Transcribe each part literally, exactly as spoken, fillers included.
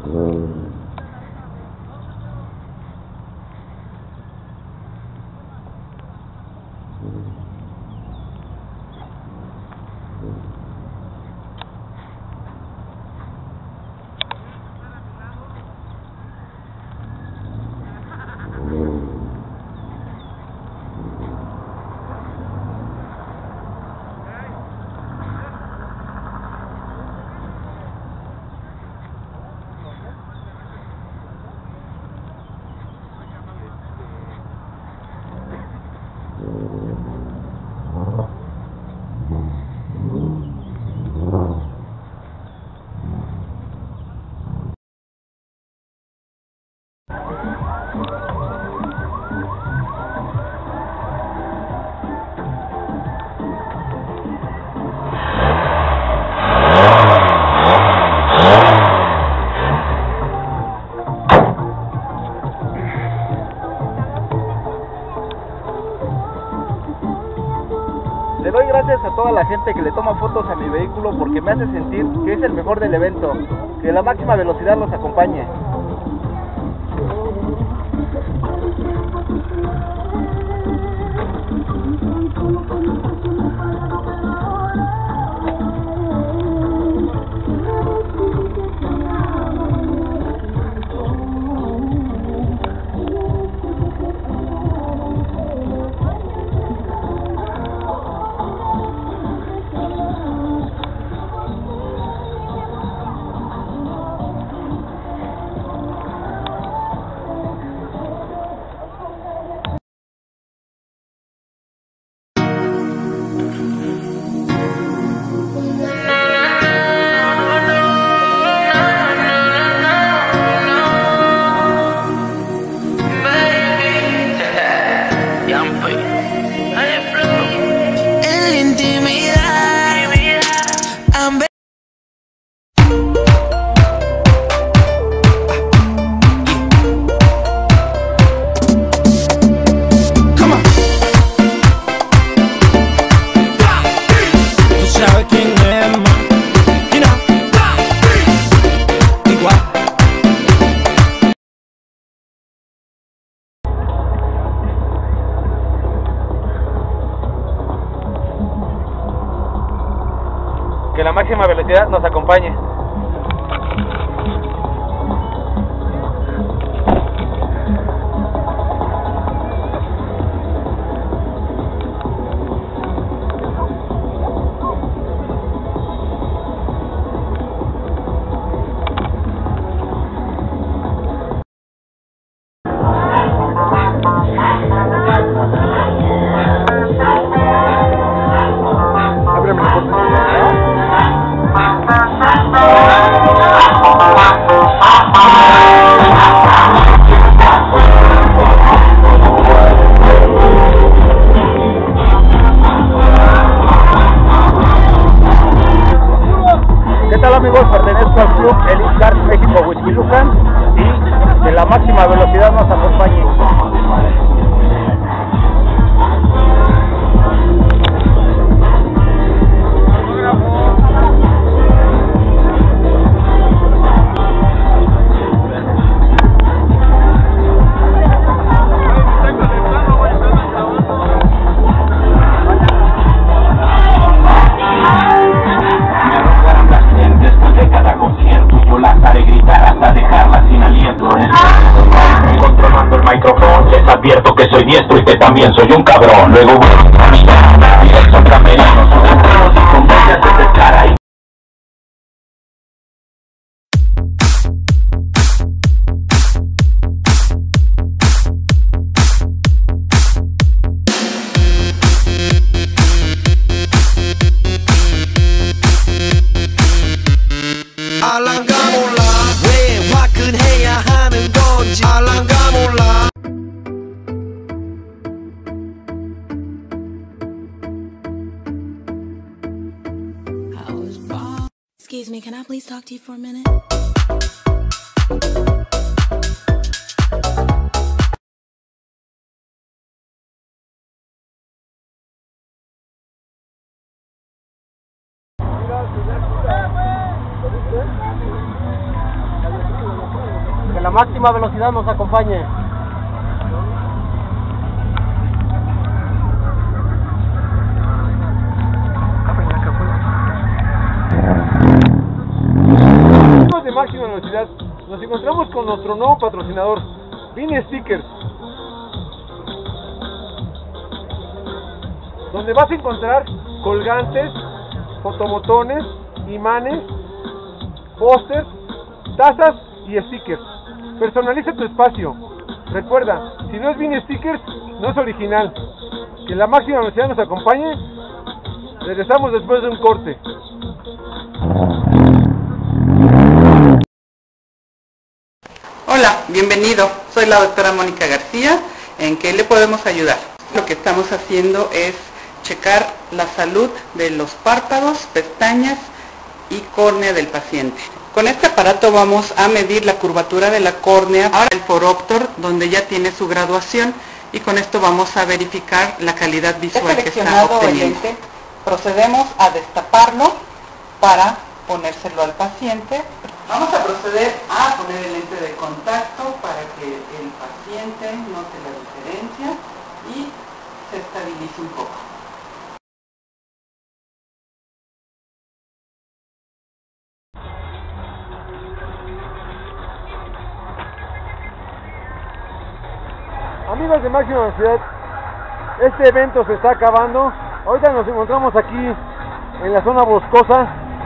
Le doy gracias a toda la gente que le toma fotos a mi vehículo porque me hace sentir que es el mejor del evento. Que la máxima velocidad los acompañe. Que la máxima velocidad nos acompañe. Amigos, pertenezco al club Elite Cars México Huixquilucan y que la máxima velocidad nos acompañe. Advierto que soy diestro y que también soy un cabrón. Luego voy a mirar y el contramerino son perros y con bellas de cara y 알랑가 몰라 왜 화끈해야 하는 건지 알랑가 몰라. Excuse me, can I please talk to you for a minute? Mira, Que la máxima velocidad nos acompañe. Amigos de máxima velocidad, nos encontramos con nuestro nuevo patrocinador, Vini Stickers, donde vas a encontrar colgantes, fotobotones, imanes, pósters, tazas y stickers. Personaliza tu espacio. Recuerda, si no es Vini Stickers, no es original. Que la máxima velocidad nos acompañe. Regresamos después de un corte. Hola, bienvenido. Soy la doctora Mónica García. ¿En qué le podemos ayudar? Lo que estamos haciendo es checar la salud de los párpados, pestañas y córnea del paciente. Con este aparato vamos a medir la curvatura de la córnea, ahora el foróptor, donde ya tiene su graduación, y con esto vamos a verificar la calidad visual que está obteniendo. El lente, procedemos a destaparlo para ponérselo al paciente. Vamos a proceder a poner el lente de contacto para que el paciente note la diferencia y se estabilice un poco. Amigos de máxima velocidad, este evento se está acabando. Ahorita nos encontramos aquí en la zona boscosa.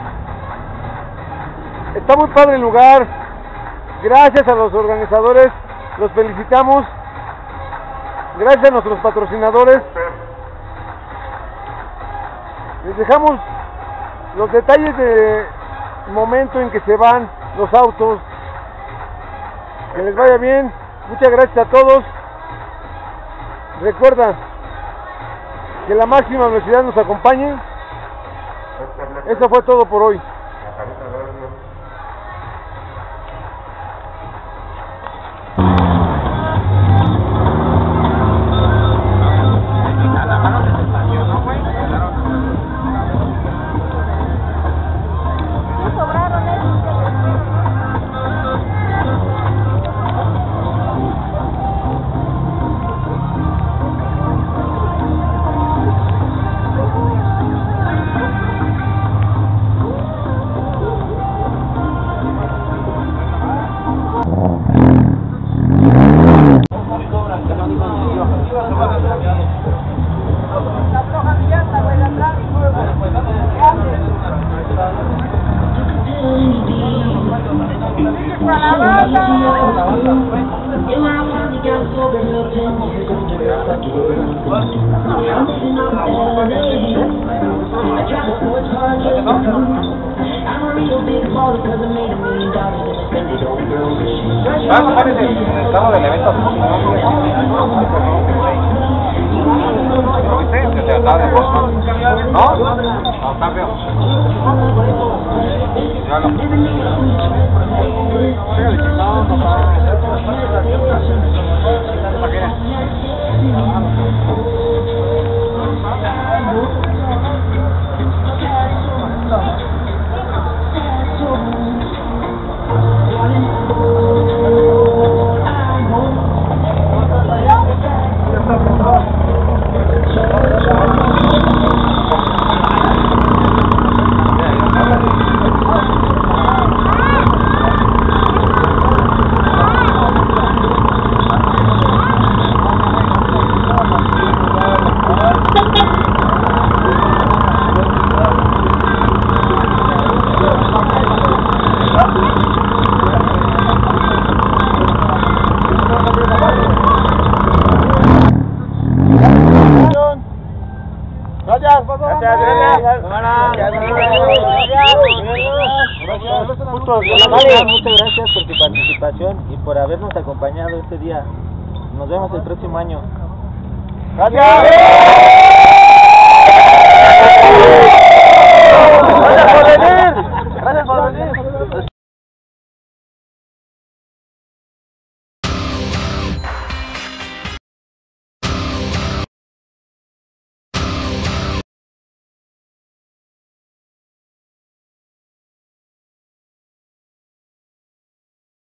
Está muy padre el lugar. Gracias a los organizadores, los felicitamos. Gracias a nuestros patrocinadores. Les dejamos los detalles del momento en que se van los autos. Que les vaya bien. Muchas gracias a todos. Recuerda que la máxima velocidad nos acompañe. Eso fue todo por hoy. Vamos a ver el estado del evento. ¿Lo viste? Que se acaba de Boston. ¿No? No, cambio. Ya lo. Muchas gracias por tu participación y por habernos acompañado este día. Nos vemos el próximo año. ¡Gracias!